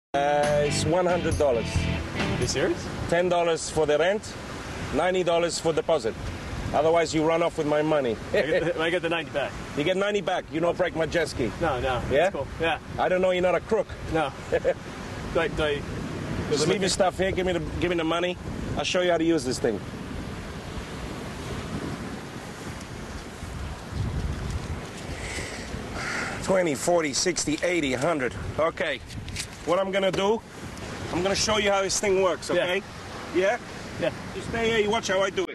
It's $100. You serious? $10 for the rent, $90 for deposit. Otherwise, you run off with my money. I get the 90 back. You get 90 back. You don't break my jet ski. No. Yeah? That's cool. Yeah. I don't know you're not a crook. No. Just leave your stuff here. Give me the money. I'll show you how to use this thing. $20, $40, $60, $80, $100. Okay. What I'm gonna do, I'm gonna show you how this thing works, okay? Yeah? Yeah. You stay here, you watch how I do it.